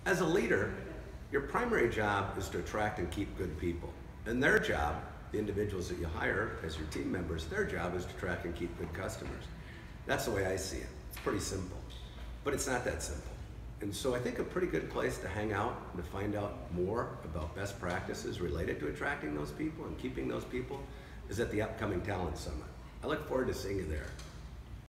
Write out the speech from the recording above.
As a leader, your primary job is to attract and keep good people. And their job, the individuals that you hire as your team members, their job is to attract and keep good customers. That's the way I see it. It's pretty simple, but it's not that simple. And so I think a pretty good place to hang out and to find out more about best practices related to attracting those people and keeping those people is at the upcoming Talent Summit. I look forward to seeing you there.